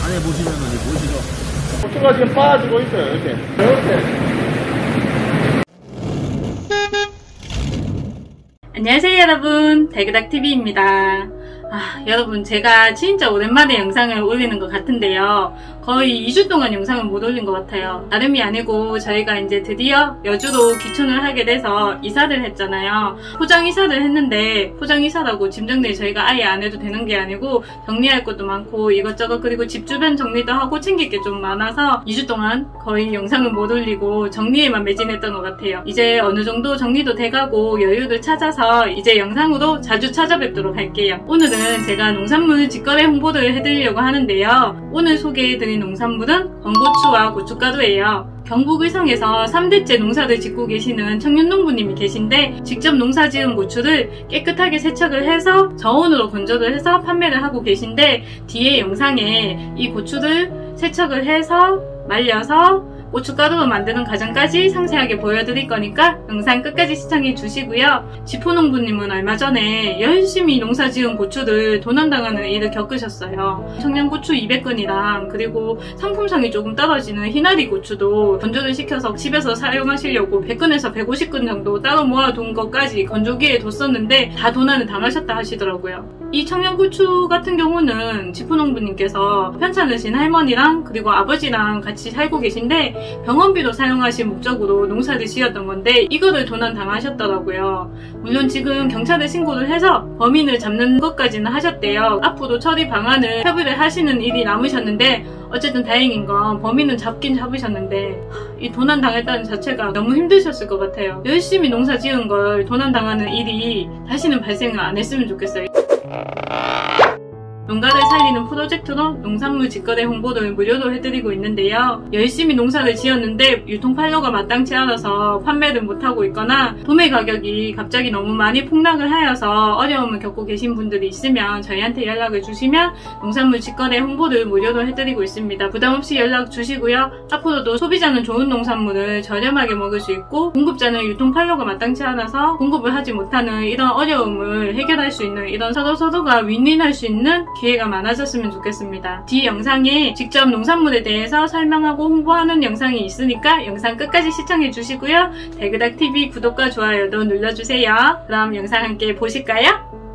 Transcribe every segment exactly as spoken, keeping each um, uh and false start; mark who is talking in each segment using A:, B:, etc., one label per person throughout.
A: 안에 보시면 이제 보이시죠? 고추가 지금 빠지고 있어요. 이렇게. 이렇게.
B: 안녕하세요 여러분, 달그닥티비입니다. 아, 여러분 제가 진짜 오랜만에 영상을 올리는 것 같은데요. 거의 이 주 동안 영상을 못 올린 것 같아요. 다름이 아니고 저희가 이제 드디어 여주로 귀촌을 하게 돼서 이사를 했잖아요. 포장 이사를 했는데 포장 이사라고 짐 정리 저희가 아예 안 해도 되는 게 아니고 정리할 것도 많고 이것저것, 그리고 집 주변 정리도 하고 챙길 게 좀 많아서 이 주 동안 거의 영상을 못 올리고 정리에만 매진했던 것 같아요. 이제 어느 정도 정리도 돼가고 여유를 찾아서 이제 영상으로 자주 찾아뵙도록 할게요. 오늘은 제가 농산물 직거래 홍보를 해드리려고 하는데요. 오늘 소개해드릴 농산물은 건고추와 고춧가루예요. 경북 의성에서 삼 대째 농사를 짓고 계시는 청년농부님이 계신데 직접 농사 지은 고추를 깨끗하게 세척을 해서 저온으로 건조를 해서 판매를 하고 계신데 뒤에 영상에 이 고추를 세척을 해서 말려서 고춧가루로 만드는 과정까지 상세하게 보여드릴 거니까 영상 끝까지 시청해 주시고요. 지포농부님은 얼마 전에 열심히 농사 지은 고추를 도난당하는 일을 겪으셨어요. 청양고추 이백 근이랑 그리고 상품성이 조금 떨어지는 희나리 고추도 건조를 시켜서 집에서 사용하시려고 백 근에서 백오십 근 정도 따로 모아둔 것까지 건조기에 뒀었는데 다 도난을 당하셨다 하시더라고요. 이 청양고추 같은 경우는 지포농부님께서 편찮으신 할머니랑 그리고 아버지랑 같이 살고 계신데 병원비로 사용하실 목적으로 농사를 지었던 건데 이거를 도난 당하셨더라고요. 물론 지금 경찰에 신고를 해서 범인을 잡는 것까지는 하셨대요. 앞으로 처리 방안을 협의를 하시는 일이 남으셨는데 어쨌든 다행인 건 범인은 잡긴 잡으셨는데 이 도난 당했다는 자체가 너무 힘드셨을 것 같아요. 열심히 농사 지은 걸 도난 당하는 일이 다시는 발생을 안 했으면 좋겠어요. 농가를 살리는 프로젝트로 농산물 직거래 홍보를 무료로 해드리고 있는데요. 열심히 농사를 지었는데 유통판로가 마땅치 않아서 판매를 못하고 있거나 도매 가격이 갑자기 너무 많이 폭락을 하여서 어려움을 겪고 계신 분들이 있으면 저희한테 연락을 주시면 농산물 직거래 홍보를 무료로 해드리고 있습니다. 부담없이 연락 주시고요. 앞으로도 소비자는 좋은 농산물을 저렴하게 먹을 수 있고 공급자는 유통판로가 마땅치 않아서 공급을 하지 못하는 이런 어려움을 해결할 수 있는 이런 서로서로가 윈윈할 수 있는 기회가 많아졌으면 좋겠습니다. 뒤 영상에 직접 농산물에 대해서 설명하고 홍보하는 영상이 있으니까 영상 끝까지 시청해 주시고요. 달그닥티비 구독과 좋아요도 눌러주세요. 그럼 영상 함께 보실까요?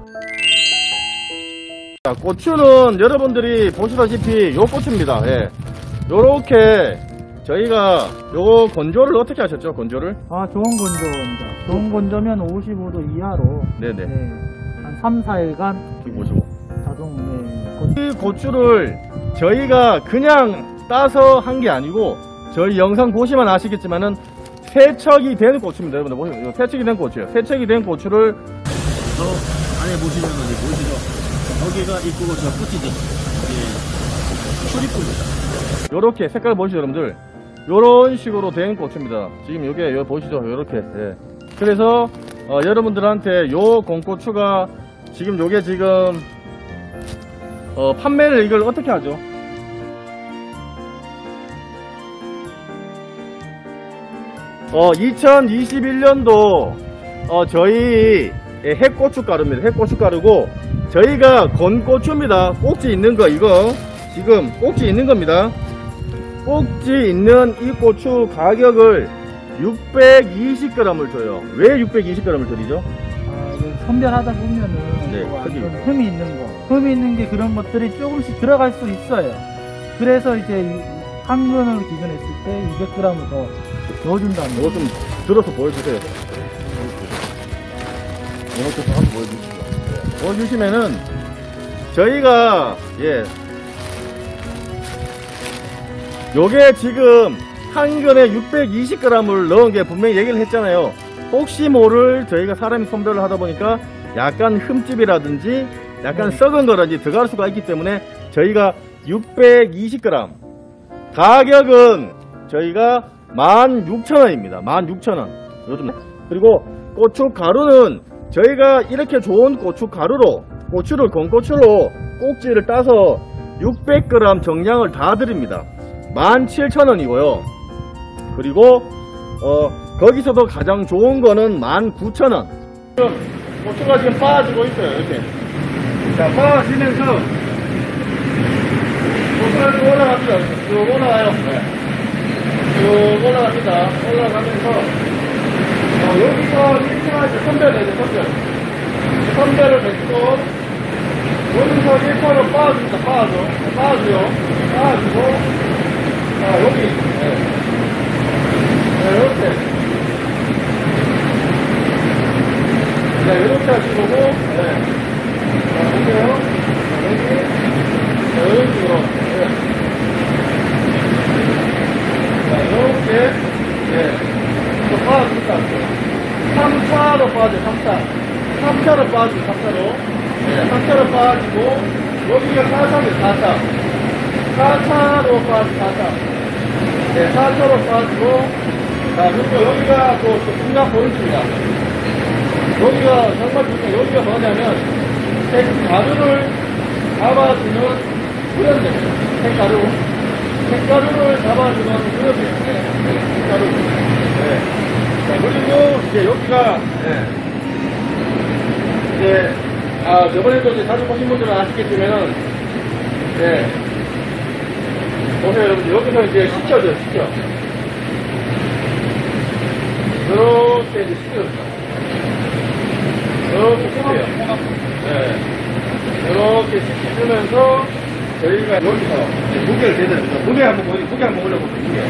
A: 자, 고추는 여러분들이 보시다시피 요 고추입니다. 예. 요렇게 저희가 요 건조를 어떻게 하셨죠? 건조를?
C: 아, 좋은 건조입니다. 좋은 건조면 오십오 도 이하로
A: 네네.
C: 네, 한 삼, 사 일간
A: 오십오.
C: 자동 네,
A: 이 고추를 저희가 그냥 따서 한 게 아니고 저희 영상 보시면 아시겠지만은 세척이 된 고추입니다. 여러분들 보시면 세척이 된 고추예요. 세척이 된 고추를 저 안에 보시면 이제 보이시죠? 여기가 입구고 저 끝이죠. 예, 출입구입니다. 요렇게 색깔 보시죠, 여러분들. 요런 식으로 된 고추입니다. 지금 요게 요 보이시죠? 요렇게. 예. 그래서 어, 여러분들한테 요 공고추가 지금 요게 지금 어, 판매를 이걸 어떻게 하죠? 어, 이천이십일 년도 어, 저희 핵고춧가루입니다. 핵고춧가루고 저희가 건고추입니다. 꼭지 있는 거 이거 지금 꼭지 있는 겁니다. 꼭지 있는 이 고추 가격을 육백이십 그램을 줘요. 왜 육백이십 그램을 드리죠?
C: 아, 선별하다 보면은
A: 네,
C: 뭐
A: 크기.
C: 흠이 있는 거, 흠이 있는 게 그런 것들이 조금씩 들어갈 수 있어요. 그래서 이제 한 근을 기준했을 때 이백 그램을 더 넣어준다는
A: 이거 좀 들어서 보여주세요. 이렇게 좀 한번 보여주시죠. 네. 보여주시면은 저희가 예 요게 지금 한 근에 육백이십 그램을 넣은 게 분명히 얘기를 했잖아요. 혹시 모를 저희가 사람이 선별을 하다 보니까 약간 흠집이라든지 약간
C: 네.
A: 썩은 거라든지 들어갈 수가 있기 때문에 저희가 육백이십 그램 가격은 저희가 만 육천 원입니다. 만 육천 원. 요즘 그리고 고춧가루는 저희가 이렇게 좋은 고춧가루로 고추를 건고추로 꼭지를 따서 육백 그램 정량을 다 드립니다. 만 칠천 원이고요. 그리고 어 거기서도 가장 좋은 거는 만 구천 원. 지금 고추가 지금 빠지고 있어요. 이렇게. 자, 빠지면서 여기만 쭉 올라갑니다. 쭉 올라가요. 네. 쭉 올라갑니다. 올라가면서, 어, 여기서 일 차 이제 선별 내죠, 선별. 선별을 뱉고, 여기서 일 차로 빠집니다. 빠져. 빠져요. 빠지고, 자, 여기. 네. 네, 이렇게. 자, 이렇게 하시고, 네. 자, 보세요. 자, 여기. 자, 이런 식으로. 네. 자, 이렇게. 네. 또 빠집니다. 삼 차로 빠져, 삼 차. 삼 차로 빠지고, 삼 차로. 네, 삼 차로 빠지고, 여기가 사 차인데, 사 차. 사 차로 빠지고, 사 차. 네, 사 차로 빠지고, 자, 그리고 여기가 또, 또 중간 포인트입니다. 여기가, 정말 중요한, 여기가 뭐냐면, 색가루를 잡아주는 구연대입니다. 색가루. 색가루를 잡아주는 구연대입니다. 네, 색가루. 네. 자, 그리고, 이제 여기가, 네. 이제, 아, 저번에도 이제 자주 보신 분들은 아시겠지만은, 네. 보세요, 여러분들. 여기서 이제 식혀져요, 식혀. 이렇게 이제 식혀져요. 이렇게 식혀요. 네. 이렇게 식히면서, 저희가 여기서 무게를 대드는 거죠. 무게 한번, 무게 한번 올려보세요, 무게.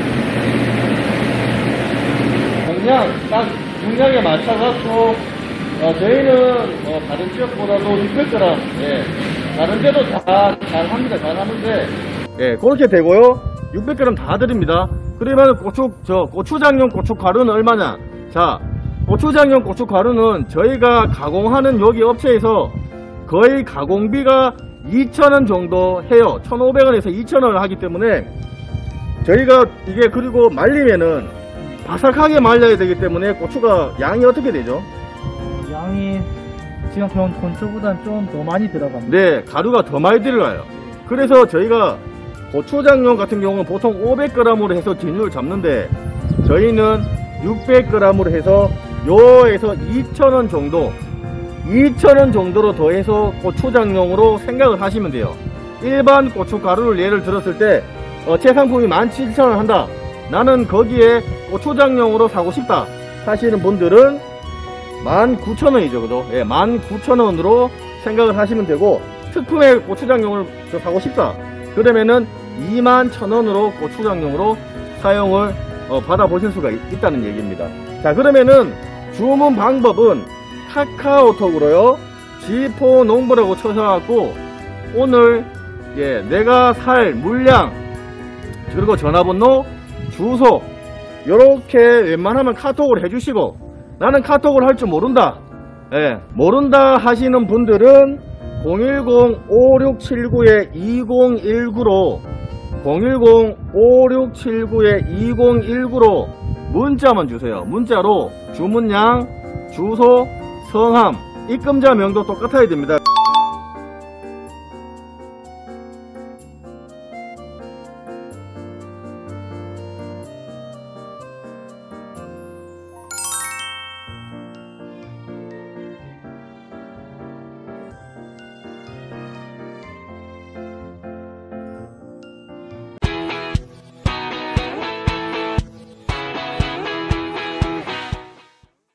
A: 그냥 딱 중량에 맞춰갖고, 어, 저희는 어, 다른 지역보다도 육백 그램, 예, 다른 데도 다 잘합니다. 잘하는데, 예, 그렇게 되고요. 육백 그램 다 드립니다. 그러면 고추, 저 고추장용 고춧가루는 얼마냐? 자, 고추장용 고춧가루는 저희가 가공하는 여기 업체에서 거의 가공비가 이천 원 정도 해요. 천오백 원에서 이천 원을 하기 때문에 저희가 이게 그리고 말리면은 바삭하게 말려야 되기 때문에 고추가 양이 어떻게 되죠?
C: 양이 지금 본 본초보다는 좀 더 많이 들어갑니다.
A: 네, 가루가 더 많이 들어가요. 그래서 저희가 고추장용 같은 경우는 보통 오백 그램으로 해서 진율을 잡는데 저희는 육백 그램으로 해서 요에서 이천 원 정도 이천 원 정도로 더해서 고추장용으로 생각을 하시면 돼요. 일반 고춧가루를 예를 들었을 때 어, 제 상품이 만 칠천 원 한다. 나는 거기에 고추장용으로 사고 싶다 하시는 분들은 만 구천 원이죠. 그죠? 예, 만 구천 원으로 생각을 하시면 되고, 특품의 고추장용을 저 사고 싶다. 그러면은 이만 천 원으로 고추장용으로 사용을 어, 받아보실 수가 있, 있다는 얘기입니다. 자, 그러면은 주문 방법은 카카오톡으로요. 지포 농부라고 쳐셔갖고, 오늘, 예, 내가 살 물량, 그리고 전화번호, 주소, 요렇게 웬만하면 카톡을 해주시고, 나는 카톡을 할 줄 모른다. 예, 모른다 하시는 분들은 공일공 오육칠구 이공일구로 공일공 오육칠구 이공일구로 문자만 주세요. 문자로 주문량, 주소, 성함, 입금자 명도 똑같아야 됩니다.